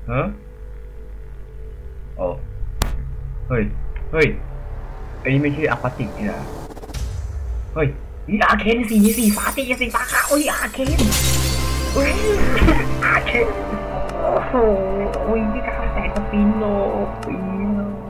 ฮะโอ้เฮ้ยเฮ้ยไอ้นี่ไม่ใช่อะควาติกนี่นะเฮ้ยนี่อาร์เคนสีฟ้าสีฟ้าขาวโอ้ยอาร์เคนเฮ้ยอาร์เคนโอ้โหโอ้ยพี่กาแตกสปินโล